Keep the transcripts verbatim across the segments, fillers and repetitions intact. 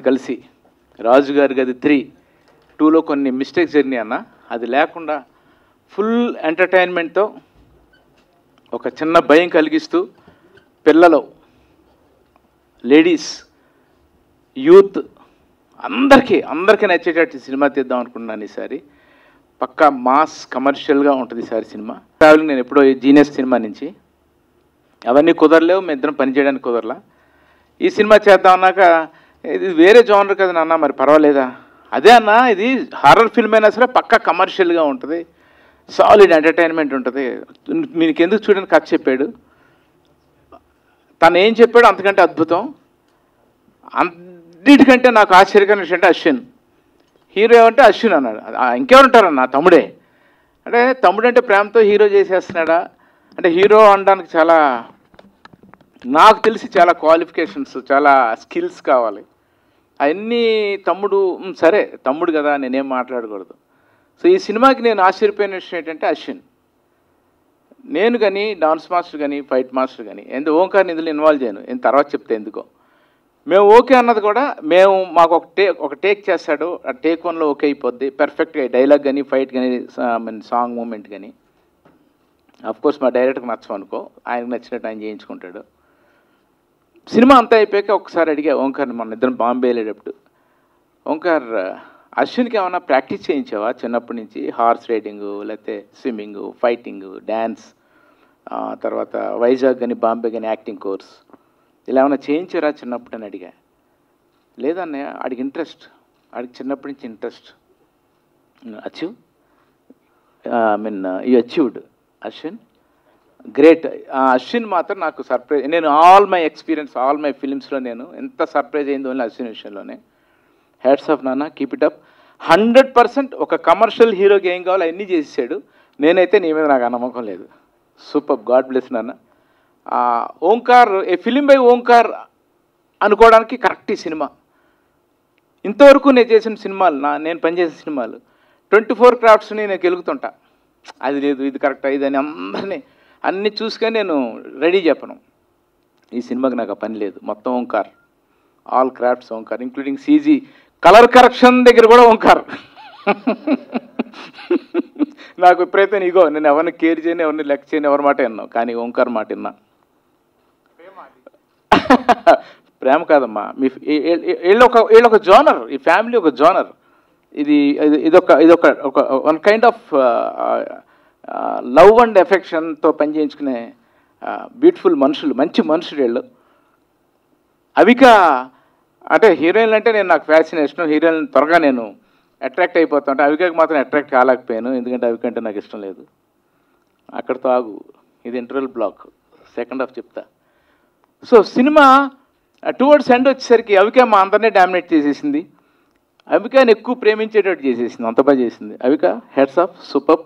కొన్ని కలిసి రాజుగారి గది త్రీ టూలో కొన్ని మిస్టేక్స్ జరిగినాయి అన్న. అది లేకుండా ఫుల్ ఎంటర్టైన్మెంట్తో ఒక చిన్న భయం కలిగిస్తూ పిల్లలు, లేడీస్, యూత్ అందరికీ అందరికీ నచ్చేటట్టు సినిమా తీద్దాం అనుకున్నాను ఈసారి. పక్కా మాస్ కమర్షియల్గా ఉంటుంది ఈసారి సినిమా. ట్రావెలింగ్ నేను ఎప్పుడో జీనియస్ సినిమా నుంచి అవన్నీ కుదరలేవు, మేము ఇద్దరం పనిచేయడానికి కుదరలా. ఈ సినిమా చేద్దాం అన్నాక ఇది వేరే జోనర్ కదా నాన్న, మరి పర్వాలేదా? అదే అన్న, ఇది హారర్ ఫిల్మ్ అయినా సరే పక్కా కమర్షియల్గా ఉంటుంది, సాలిడ్ ఎంటర్టైన్మెంట్ ఉంటుంది. మీకు ఎందుకు చూడని కథ చెప్పాడు, తను ఏం చెప్పాడు అంతకంటే అద్భుతం. అన్నిటికంటే నాకు ఆశ్చర్యకరమైన విషయం అంటే అశ్విన్ హీరో ఏమంటే అశ్విన్ అన్నాడు. ఇంకెవరుంటారన్న, తమ్ముడే అంటే తమ్ముడు అంటే ప్రేమతో హీరో చేసేస్తున్నాడా అంటే, హీరో అనడానికి చాలా నాకు తెలిసి చాలా క్వాలిఫికేషన్స్, చాలా స్కిల్స్ కావాలి. అవన్నీ తమ్ముడు సరే తమ్ముడు కదా, నేనేం మాట్లాడకూడదు. సో ఈ సినిమాకి నేను ఆశ్చర్యపోయిన విషయం ఏంటంటే అశ్విన్, నేను కానీ డాన్స్ మాస్టర్ కానీ ఫైట్ మాస్టర్ కానీ ఎందుకు ఓంకార్ ఇందులో ఇన్వాల్వ్ చేయను, నేను తర్వాత చెప్తే ఎందుకో. మేము ఓకే అన్నది కూడా మేము మాకు ఒక టేక్ ఒక టేక్ చేస్తాడు, ఆ టేక్ వన్లో ఓకే అయిపోద్ది పర్ఫెక్ట్గా, డైలాగ్ కానీ ఫైట్ కానీ సాంగ్ మూమెంట్ కానీ. అఫ్కోర్స్ మా డైరెక్టర్కి నచ్చం అనుకో, ఆయనకు నచ్చినట్టు ఆయన చేయించుకుంటాడు. సినిమా అంతా అయిపోయాక ఒకసారి అడిగా ఓంకార్ని, మన ఇద్దరం బాంబే వెళ్ళేటప్పుడు, ఓంకార్ అశ్విన్కి ఏమన్నా ప్రాక్టీస్ చేయించావా చిన్నప్పటి నుంచి, హార్స్ రైడింగు లేకపోతే స్విమ్మింగు, ఫైటింగు, డ్యాన్స్, తర్వాత వైజాగ్ కానీ బాంబే కానీ యాక్టింగ్ కోర్స్ ఇలా ఏమైనా చేయించారా చిన్నప్పుడు అని అడిగా. లేదన్నయ్య, ఆడికి ఇంట్రెస్ట్, ఆడికి చిన్నప్పటి నుంచి interest. Achieve I mean you achieved Ashwin, great. Ashwin మాత్రం నాకు సర్ప్రైజ్. నేను all my experience, all my ఫిలిమ్స్లో నేను ఎంత సర్ప్రైజ్ అయిందో అశ్విన్ విషయంలోనే. హ్యాట్స్ ఆఫ్ నాన్న, keep it up. Hundred percent ఒక కమర్షియల్ హీరోకి ఏం కావాలో అన్నీ చేసాడు. నేనైతే నీ మీద నాకు నమ్మకం లేదు. సూపర్, గాడ్ బ్లెస్ నాన్న. Omkar, a film by Omkar అనుకోవడానికి కరెక్ట్ ఈ సినిమా. ఇంతవరకు నేను చేసిన సినిమాలు, నా నేను పనిచేసిన సినిమాలు ట్వంటీ ఫోర్ క్రాఫ్ట్స్ని నేను గెలుగుతుంటా, అది లేదు ఇది కరెక్ట్ ఇది అని అందరినీ అన్నీ చూసుకొని నేను రెడీ చెప్పను. ఈ సినిమాకి నాకు ఆ పని లేదు, మొత్తం Omkar, all crafts Omkar, including CG colour correction దగ్గర కూడా ఓంకార్. నాకు ఎప్పుడైతే ఇగో నేను ఎవరిని కేర్ చేయను, ఎవరిని లెక్క చేయను, ఎవరి మాట విన్నాను, కానీ ఓంకార్ మాట విన్నా. ప్రేమ కాదమ్మా, మీ వీళ్ళు ఒక వీళ్ళు ఒక జోనర్, ఈ ఫ్యామిలీ ఒక జోనర్. ఇది ఇదొక ఇదొక ఒక one kind of love and ఎఫెక్షన్తో పనిచేయించుకునే బ్యూటిఫుల్ మనుషులు, మంచి మనుషులు వీళ్ళు. అవిక అంటే హీరోయిన్లు అంటే నేను నాకు ఫ్యాసినేషన్, హీరోయిన్ త్వరగా నేను అట్రాక్ట్ అయిపోతుంటే, అవికకి మాత్రం అట్రాక్ట్ కాలేకపోయాను, ఎందుకంటే అవిక అంటే నాకు ఇష్టం లేదు. అక్కడితో ఆగు, ఇది ఇంటర్వెల్ బ్లాక్, సెకండ్ హాఫ్ చెప్తా. సో సినిమా టువర్డ్స్ ఎండ్ వచ్చేసరికి అవిక మా అందరినీ డామినేట్ చేసేసింది, అవికని ఎక్కువ ప్రేమించేటట్టు చేసేసింది, అంత బాగా చేసింది అవిక. Heads off, super.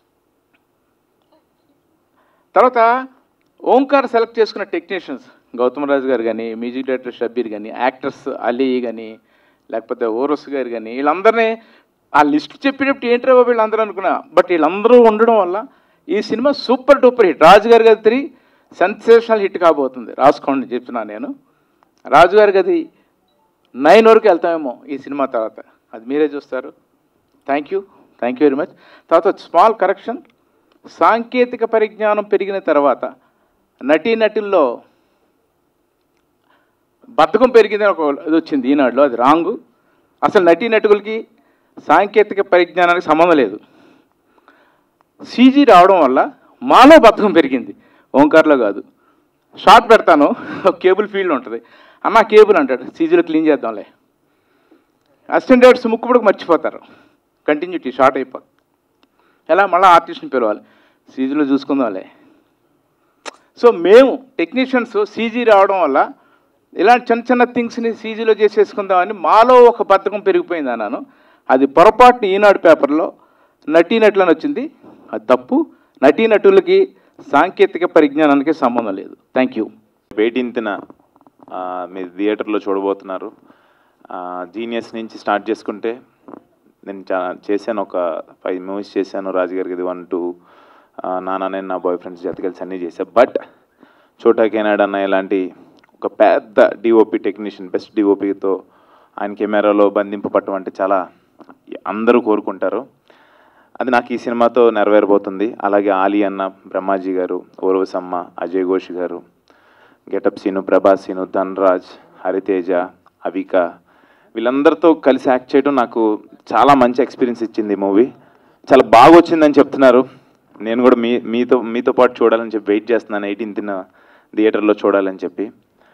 తర్వాత ఓంకార్ సెలెక్ట్ చేసుకున్న టెక్నీషియన్స్, గౌతమ్ రాజు గారు కానీ, మ్యూజిక్ డైరెక్టర్ షబ్బీర్ కానీ, యాక్టర్స్ అలీ కానీ, లేకపోతే ఓరస్ గారు కానీ, వీళ్ళందరినీ ఆ లిస్ట్ చెప్పేటప్పుడు ఏంట్రా బాబు వీళ్ళందరూ అనుకున్నా, బట్ వీళ్ళందరూ ఉండడం వల్ల ఈ సినిమా సూపర్ డూపర్ హిట్. రాజుగారి గది త్రీ సెన్సేషనల్ హిట్ కాబోతుంది, రాసుకోండి చెప్తున్నా నేను. రాజుగారి గది నైన్ వరకు వెళ్తామేమో ఈ సినిమా తర్వాత, అది మీరే చూస్తారు. Thank you, thank you very much. తర్వాత స్మాల్ కరెక్షన్, సాంకేతిక పరిజ్ఞానం పెరిగిన తర్వాత నటీనటుల్లో బద్ధకం పెరిగిందని ఒక ఇది వచ్చింది ఈనాడులో, అది రాంగు. అసలు నటీనటులకి సాంకేతిక పరిజ్ఞానానికి సంబంధం లేదు. సీజీ రావడం వల్ల మాలో బద్ధకం పెరిగింది, ఓంకార్లో కాదు. షార్ట్ పెడతాను, కేబుల్ ఫీల్డ్ ఉంటుంది, అన్న కేబుల్ అంటాడు, సీజీలో క్లీన్ చేద్దాంలే. అసిస్టెంట్ డైరెక్టర్స్ ముక్కుపడికి మర్చిపోతారు, కంటిన్యూటీ షార్ట్ అయిపోతుంది. ఎలా మళ్ళీ ఆర్టిస్ట్ని పిలవాలి, సీజీలో చూసుకుందాంలే. సో మేము టెక్నీషియన్స్ సీజీ రావడం వల్ల ఇలాంటి చిన్న చిన్న థింగ్స్ని సీజీలో చేసేసుకుందామని మాలో ఒక బద్ధకం పెరిగిపోయింది అన్నాను. అది పొరపాటుని ఈనాడు పేపర్లో నటీనటులని వచ్చింది, అది తప్పు. నటీనటులకి సాంకేతిక పరిజ్ఞానానికి సంబంధం లేదు. Thank you. ఎయిటీన్త్న మీరు థియేటర్లో చూడబోతున్నారు. జీనియస్ నుంచి స్టార్ట్ చేసుకుంటే నేను చా చేశాను ఒక ఫైవ్ మూవీస్ చేశాను, రాజుగారికి ఇది వన్ టూ, నాన్న నేను నా బాయ్ ఫ్రెండ్స్ జత కలిసి అన్నీ చేశాను. బట్ చోటా కెనాడ్ అన్న ఇలాంటి ఒక పెద్ద డిఓపి టెక్నీషియన్, బెస్ట్ డిఓపితో ఆయన కెమెరాలో బంధింపబట్టం అంటే చాలా అందరూ కోరుకుంటారు. అది నాకు ఈ సినిమాతో నెరవేరబోతుంది. అలాగే ఆలీ అన్న, బ్రహ్మాజీ గారు, ఓర్వసమ్మ, అజయ్ ఘోష్ గారు, గెటప్ సీను, ప్రభాస్ సీను, ధన్రాజ్, హరితేజ, అవిక, వీళ్ళందరితో కలిసి యాక్ట్ చేయడం నాకు చాలా మంచి ఎక్స్పీరియన్స్ ఇచ్చింది. ఈ మూవీ చాలా బాగా వచ్చిందని చెప్తున్నారు. నేను కూడా మీ మీతో మీతో పాటు చూడాలని చెప్పి వెయిట్ చేస్తున్నాను, ఎయిటీన్త్న థియేటర్లో చూడాలని చెప్పి.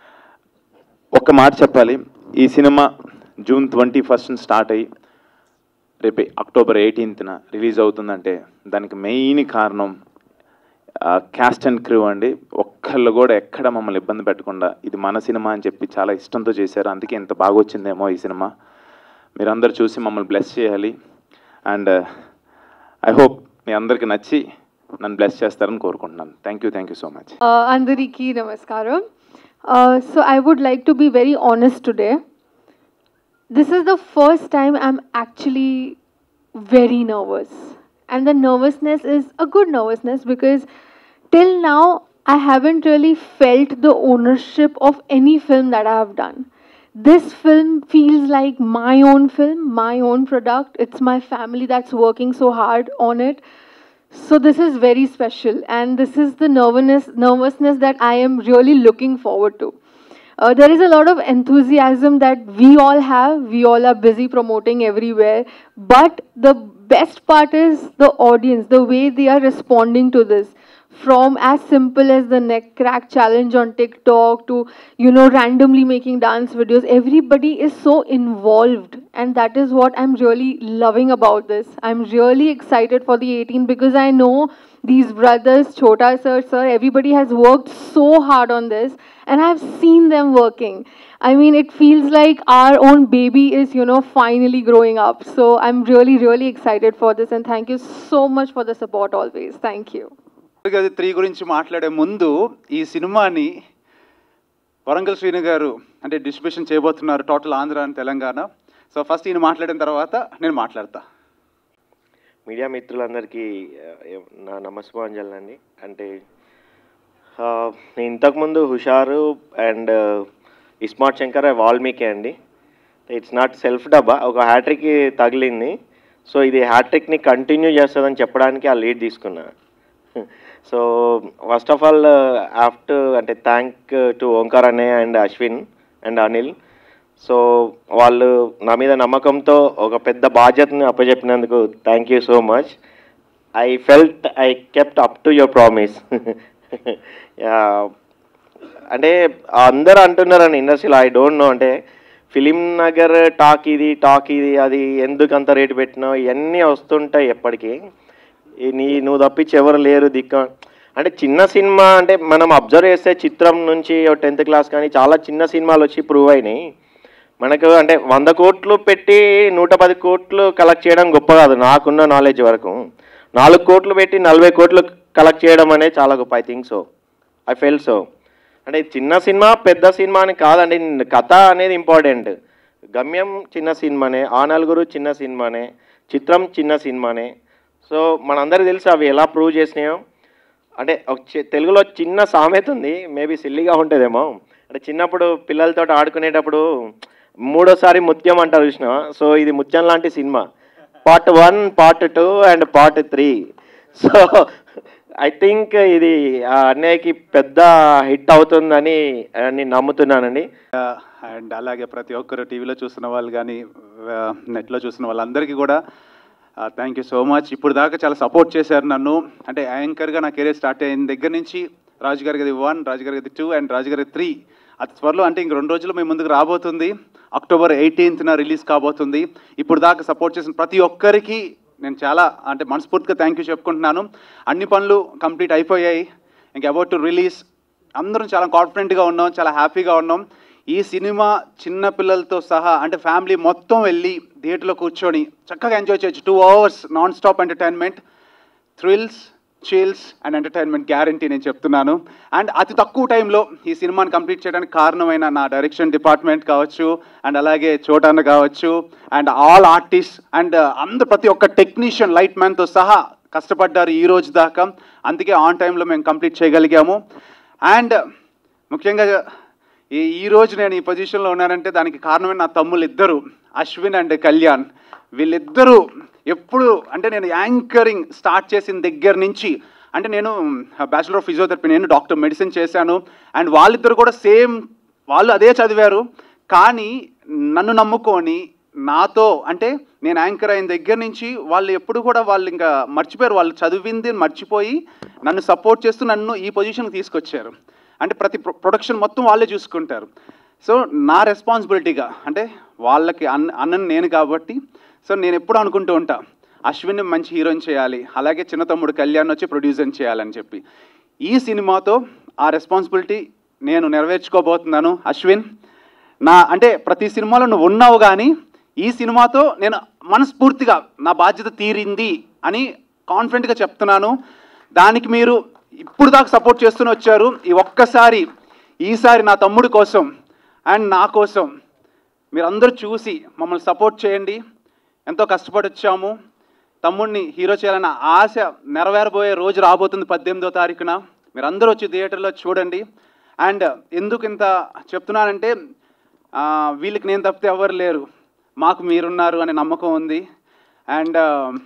ఒక్క మాట చెప్పాలి, ఈ cinema June twenty first start అయ్యి రేపు అక్టోబర్ ఎయిటీన్త్న రిలీజ్ అవుతుందంటే దానికి మెయిన్ కారణం క్యాస్ట్ అండ్ క్రూ అండి. ఒక్కళ్ళు కూడా ఎక్కడ మమ్మల్ని ఇబ్బంది పెట్టకుండా ఇది మన సినిమా అని చెప్పి చాలా ఇష్టంతో చేశారు. అందుకే ఇంత బాగా వచ్చిందేమో ఈ సినిమా. మీరందరూ చూసి మమ్మల్ని బ్లెస్ చేయాలి. అండ్ ఐ హోప్ మీ అందరికి నచ్చి నన్ను బ్లెస్ చేస్తారని కోరుకుంటున్నాను. Thank you thank you so much. అందరికీ నమస్కారం. So I would like to be very honest today. This is the first time I'm actually very nervous, and the nervousness is a good nervousness because till now I haven't really felt the ownership of any film that I have done. This film feels like my own film, my own product. It's my family that's working so hard on it. So this is very special, and this is the nervousness nervousness that I am really looking forward to. Uh, there is a lot of enthusiasm that we all have. We all are busy promoting everywhere. But the best part is the audience, the way they are responding to this. From as simple as the neck crack challenge on TikTok to, you know, randomly making dance videos. Everybody is so involved. And that is what I'm really loving about this. I'm really excited for the eighteenth because I know these brothers, Chota sir, sir, everybody has worked so hard on this. And I've seen them working. I mean, it feels like our own baby is, you know, finally growing up. So I'm really, really excited for this. And thank you so much for the support always. Thank you. Three గురించి మాట్లాడే ముందు ఈ సినిమాని వరంగల్ శ్రీను గారు అంటే distribution చేయబోతున్నారు total Andhra and Telangana. So first ఈయన మాట్లాడిన తర్వాత నేను మాట్లాడతా. మీడియా మిత్రులందరికీ నా నమస్కారాంజలి అండి. అంటే ఇంతకుముందు హుషారు అండ్ ఇస్మార్ట్ శంకర్ వాల్మీకి అండి. ఇట్స్ నాట్ సెల్ఫ్ డబ్బా, ఒక హ్యాట్రిక్ తగిలింది. సో ఇది హ్యాట్రిక్ని కంటిన్యూ చేస్తుందని చెప్పడానికి ఆ లీడ్ తీసుకున్నా. So first of all after అంటే థ్యాంక్ టు ఓంకార్ అన్నయ్య and Ashwin and Anil. So వాళ్ళు నా మీద నమ్మకంతో ఒక పెద్ద బాధ్యతను అప్పచెప్పినందుకు thank you so much. I felt I kept up to your promise. అంటే అందరూ అంటున్నారని ఇండస్ట్రీలో, ఐ డోంట్ నో, అంటే ఫిలిం నగర్ టాక్ ఇది టాక్ ఇది అది ఎందుకు అంత రేటు పెట్టినావు ఇవన్నీ వస్తుంటాయి ఎప్పటికీ. నీ నువ్వు తప్పించి ఎవరు లేరు దిక్క అంటే చిన్న సినిమా అంటే మనం అబ్జర్వ్ చేస్తే చిత్రం నుంచి టెన్త్ క్లాస్ కానీ చాలా చిన్న సినిమాలు వచ్చి ప్రూవ్ అయినాయి మనకు. అంటే వంద కోట్లు పెట్టి నూట పది కోట్లు కలెక్ట్ చేయడం గొప్ప కాదు నాకున్న నాలెడ్జ్ వరకు. నాలుగు కోట్లు పెట్టి నలభై కోట్లు కలెక్ట్ చేయడం అనేది చాలా గొప్ప. I think so, I feel so. అంటే చిన్న సినిమా పెద్ద సినిమా అని కాదండి, కథ అనేది ఇంపార్టెంట్. గమ్యం చిన్న సినిమానే, ఆ నలుగురు చిన్న సినిమానే, చిత్రం చిన్న సినిమానే. సో మనందరికీ తెలుసు అవి ఎలా ప్రూవ్ చేసినాయో. అంటే తెలుగులో చిన్న సామెత ఉంది, మేబీ సిల్లీగా ఉంటుందేమో. అంటే చిన్నప్పుడు పిల్లలతో ఆడుకునేటప్పుడు మూడోసారి ముత్యం అంటారు చూసినావా. సో ఇది ముత్యం లాంటి సినిమా, part one part two and part three. So I think ఇది అన్నయ్యకి పెద్ద హిట్ అవుతుందని నేను నమ్ముతున్నానండి. అండ్ అలాగే ప్రతి ఒక్కరు టీవీలో చూస్తున్న వాళ్ళు కానీ నెట్లో చూస్తున్న వాళ్ళందరికీ కూడా థ్యాంక్ యూ సో మచ్. ఇప్పుడు దాకా చాలా సపోర్ట్ చేశారు నన్ను. అంటే యాంకర్గా నా కెరీర్ స్టార్ట్ అయిన దగ్గర నుంచి రాజుగారి గది వన్, రాజుగారి గది టూ అండ్ రాజుగారి గది అది త్వరలో అంటే ఇంక రెండు రోజులు మేము ముందుకు రాబోతుంది. అక్టోబర్ ఎయిటీన్త్న రిలీజ్ కాబోతుంది. ఇప్పుడు దాకా సపోర్ట్ చేసిన ప్రతి ఒక్కరికి నేను చాలా అంటే మనస్ఫూర్తిగా థ్యాంక్ యూ చెప్పుకుంటున్నాను. అన్ని పనులు కంప్లీట్ అయిపోయాయి, ఇంక అబౌట్ టు రిలీజ్. అందరం చాలా కాన్ఫిడెంట్గా ఉన్నాం, చాలా హ్యాపీగా ఉన్నాం. ఈ సినిమా చిన్న పిల్లలతో సహా అంటే ఫ్యామిలీ మొత్తం వెళ్ళి థియేటర్లో కూర్చొని చక్కగా ఎంజాయ్ చేయొచ్చు. Two hours non stop entertainment, thrills, chills and entertainment guarantee నేను చెప్తున్నాను. అండ్ అతి తక్కువ టైంలో ఈ సినిమాని కంప్లీట్ చేయడానికి కారణమైన నా డైరెక్షన్ డిపార్ట్మెంట్ కావచ్చు, అండ్ అలాగే చోటాన్న కావచ్చు, అండ్ ఆల్ ఆర్టిస్ట్ అండ్ అందరు ప్రతి ఒక్క టెక్నీషియన్ లైట్ మ్యాన్తో సహా కష్టపడ్డారు ఈ రోజు దాకా. అందుకే ఆన్ టైంలో మేము కంప్లీట్ చేయగలిగాము. అండ్ ముఖ్యంగా ఈ ఈరోజు నేను ఈ పొజిషన్లో ఉన్నానంటే దానికి కారణమే నా తమ్ముళ్ళు ఇద్దరు, అశ్విన్ అండ్ కళ్యాణ్. వీళ్ళిద్దరూ ఎప్పుడు అంటే నేను యాంకరింగ్ స్టార్ట్ చేసిన దగ్గర నుంచి, అంటే నేను బ్యాచులర్ ఆఫ్ ఫిజియోథెరపీ, నేను డాక్టర్ మెడిసిన్ చేశాను. అండ్ వాళ్ళిద్దరు కూడా సేమ్, వాళ్ళు అదే చదివారు. కానీ నన్ను నమ్ముకొని నాతో, అంటే నేను యాంకర్ అయిన దగ్గర నుంచి వాళ్ళు ఎప్పుడు కూడా వాళ్ళు ఇంకా మర్చిపోయారు, వాళ్ళు చదివింది మర్చిపోయి నన్ను సపోర్ట్ చేస్తూ నన్ను ఈ పొజిషన్కి తీసుకొచ్చారు. అంటే ప్రతి ప్రొడక్షన్ మొత్తం వాళ్ళే చూసుకుంటారు. సో నా రెస్పాన్సిబిలిటీగా, అంటే వాళ్ళకి అన్న అన్నను నేను కాబట్టి, సో నేను ఎప్పుడు అనుకుంటూ ఉంటా అశ్విన్ని మంచి హీరోయిన్ చేయాలి, అలాగే చిన్న తమ్ముడు కళ్యాణ్ వచ్చి ప్రొడ్యూసర్ చేయాలని చెప్పి. ఈ సినిమాతో ఆ రెస్పాన్సిబిలిటీ నేను నెరవేర్చుకోబోతున్నాను. అశ్విన్, నా అంటే ప్రతి సినిమాలో నువ్వు ఉన్నావు, కానీ ఈ సినిమాతో నేను మనస్ఫూర్తిగా నా బాధ్యత తీరింది అని కాన్ఫిడెంట్గా చెప్తున్నాను. దానికి మీరు ఇప్పుడు దాకా సపోర్ట్ చేస్తూనే వచ్చారు. ఈ ఒక్కసారి ఈసారి నా తమ్ముడి కోసం అండ్ నా కోసం మీరందరూ చూసి మమ్మల్ని సపోర్ట్ చేయండి. ఎంతో కష్టపడి వచ్చాము. తమ్ముడిని హీరో చేయాలన్న ఆశ నెరవేరబోయే రోజు రాబోతుంది పద్దెనిమిదో తారీఖున. మీరందరూ వచ్చి థియేటర్లో చూడండి. అండ్ ఎందుకు ఇంత చెప్తున్నానంటే, వీళ్ళకి నేను తప్పితే ఎవరు లేరు, మాకు మీరున్నారు అనే నమ్మకం ఉంది. అండ్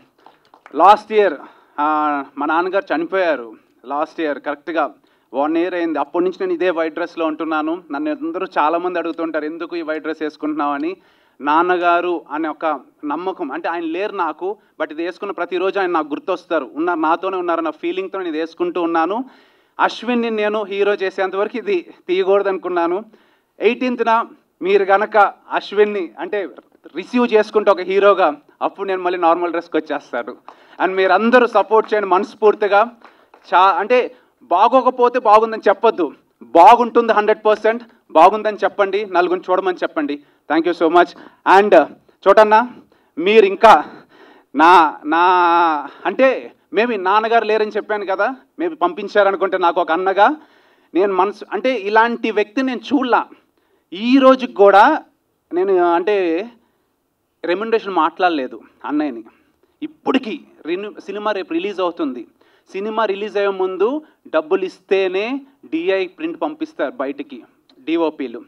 లాస్ట్ ఇయర్ మా నాన్నగారు చనిపోయారు. లాస్ట్ ఇయర్ కరెక్ట్గా వన్ ఇయర్ అయింది. అప్పటి నుంచి నేను ఇదే వైట్ డ్రెస్లో ఉంటున్నాను. నన్ను అందరూ చాలామంది అడుగుతుంటారు ఎందుకు ఈ వైట్ డ్రెస్ వేసుకుంటున్నావు అని. నాన్నగారు అనే ఒక నమ్మకం, అంటే ఆయన లేరు నాకు, బట్ ఇది వేసుకున్న ప్రతిరోజు ఆయన నాకు గుర్తొస్తారు, ఉన్నారు, నాతోనే ఉన్నారు నా ఫీలింగ్తో నేను ఇది వేసుకుంటూ ఉన్నాను. అశ్విన్ని నేను హీరో చేసేంతవరకు ఇది తీయకూడదు అనుకున్నాను. ఎయిటీన్త్న మీరు కనుక అశ్విన్ని అంటే రిసీవ్ చేసుకుంటే ఒక హీరోగా, అప్పుడు నేను మళ్ళీ నార్మల్ డ్రెస్కి వచ్చేస్తాను. అండ్ మీరు అందరూ సపోర్ట్ చేయండి మనస్ఫూర్తిగా. చా అంటే బాగోకపోతే బాగుందని చెప్పొద్దు, బాగుంటుంది హండ్రెడ్ పర్సెంట్ బాగుందని చెప్పండి, నలుగురిని చూడమని చెప్పండి. Thank you so much. And చోటన్న, మీరు ఇంకా నా నా అంటే మేబీ నాన్నగారు లేరని చెప్పాను కదా, మేబీ పంపించారనుకుంటే నాకు ఒక అన్నగా, నేను మనసు అంటే ఇలాంటి వ్యక్తిని నేను చూడలా. ఈ రోజుకి కూడా నేను అంటే రెమ్యునరేషన్ మాట్లాడలేదు అన్నయ్యని. ఇప్పటికీ రిన్యూ సినిమా రేపు రిలీజ్ అవుతుంది. సినిమా రిలీజ్ అయ్యే ముందు డబ్బులు ఇస్తేనే డిఐ ప్రింట్ పంపిస్తారు బయటికి డిఓపీలు.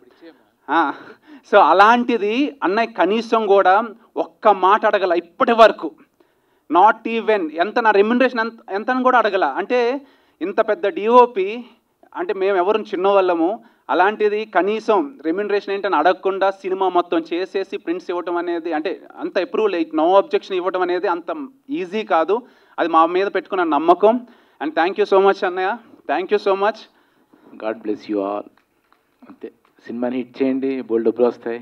సో అలాంటిది అన్నయ్య కనీసం కూడా ఒక్క మాట అడగల ఇప్పటి వరకు. నాట్ ఈవెన్ ఎంత నా రెమ్యునరేషన్ ఎంత ఎంతని కూడా అడగల. అంటే ఇంత పెద్ద డిఓపి, అంటే మేము ఎవరు చిన్నవాళ్ళము, అలాంటిది కనీసం రెమ్యునరేషన్ ఏంటని అడగకుండా సినిమా మొత్తం చేసేసి ప్రింట్స్ ఇవ్వటం అనేది, అంటే అంత అప్రూవల్ నో అబ్జెక్షన్ ఇవ్వటం అనేది అంత ఈజీ కాదు. అది మా మీద పెట్టుకున్న నమ్మకం. And thank you so much అన్నయ్య, thank you so much. God bless you all. అంతే, సినిమాని హిట్ చేయండి, బోల్డ్ డబ్బులు వస్తాయి.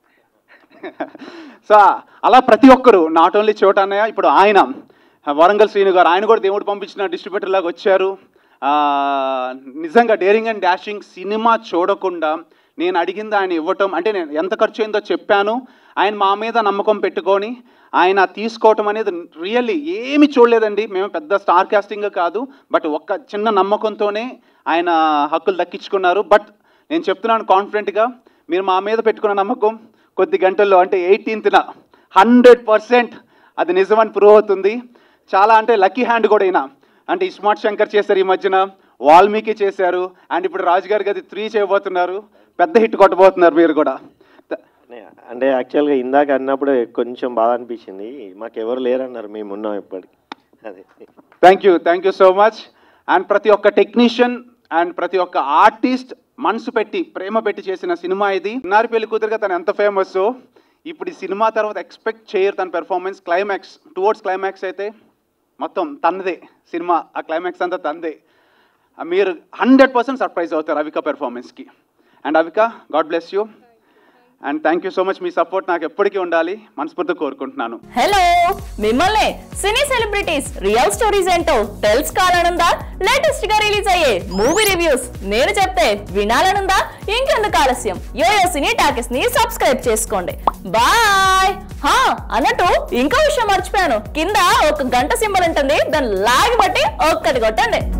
సో అలా ప్రతి ఒక్కరు, నాట్ ఓన్లీ చోట అన్నయ్య, ఇప్పుడు ఆయన వరంగల్ శ్రీను గారు, ఆయన కూడా దేవుడు పంపించిన డిస్ట్రిబ్యూటర్ లాగా వచ్చారు. నిజంగా డేరింగ్ అండ్ డాషింగ్ సినిమా చూడకుండా నేను అడిగింది ఆయన ఇవ్వటం, అంటే నేను ఎంత ఖర్చు అయిందో చెప్పాను. ఆయన మా మీద నమ్మకం పెట్టుకొని ఆయన తీసుకోవటం అనేది రియల్లీ ఏమి చూడలేదండి. మేము పెద్ద స్టార్ కాస్టింగ్ కాదు, బట్ ఒక్క చిన్న నమ్మకంతోనే ఆయన హక్కులు దక్కించుకున్నారు. బట్ నేను చెప్తున్నాను కాన్ఫిడెంట్గా, మీరు మా మీద పెట్టుకున్న నమ్మకం కొద్ది గంటల్లో అంటే ఎయిటీన్త్న హండ్రెడ్ పర్సెంట్ అది నిజమని ప్రూవ్ అవుతుంది. చాలా అంటే లక్కీ హ్యాండ్ కూడా అయినా, అంటే ఇస్మార్ట్ శంకర్ చేశారు ఈ మధ్యన, వాల్మీకి చేశారు, అండ్ ఇప్పుడు రాజుగారి గది త్రీ చేయబోతున్నారు. పెద్ద హిట్ కొట్టబోతున్నారు మీరు కూడా. అంటే యాక్చువల్గా ఇందాక అన్నప్పుడు కొంచెం బాధ అనిపించింది, మాకు ఎవరు లేరన్నారు, మేము ఉన్నాం ఇప్పటికి. అదే thank you thank you so much. And ప్రతి ఒక్క టెక్నీషియన్ అండ్ ప్రతి ఒక్క ఆర్టిస్ట్ మనసు పెట్టి ప్రేమ పెట్టి చేసిన సినిమా ఇది. నారి పెళ్లి కూతురుగా తను ఎంత ఫేమస్, ఇప్పుడు ఈ సినిమా తర్వాత ఎక్స్పెక్ట్ చేయరు తన పెర్ఫార్మెన్స్. క్లైమాక్స్ టువర్డ్స్ క్లైమాక్స్ అయితే మొత్తం తనదే సినిమా, ఆ క్లైమాక్స్ అంతా తనదే. మీరు హండ్రెడ్ పర్సెంట్ సర్ప్రైజ్ అవుతారు అవిక పెర్ఫార్మెన్స్కి. And Avika, God bless you and thank you so much. మీ సపోర్ట్ నాకు ఎప్పటికీ ఉండాలి మనస్ఫూర్తిగా కోరుకుంటున్నాను. హలో, మిమ్మల్ని సినీ సెలబ్రిటీస్ రియల్ స్టోరీస్ ఏంటో తెలుసుకోవాలనుందా? లేటెస్ట్ గా రిలీజ్ అయ్యే మూవీ రివ్యూస్ నేను చెప్తే వినాలనుందా? ఇంకెందుకు ఆలస్యం, యోయో సినీ టాకీస్ ని సబ్స్క్రైబ్ చేసుకోండి. బాయ్. హా అన్నట్టు ఇంకో విషయం మర్చిపోయాను, కింద ఒక గంట సింబల్ ఉంటుంది, దాన్ని లాగి బట్టి ఒక్కటి కొట్టండి.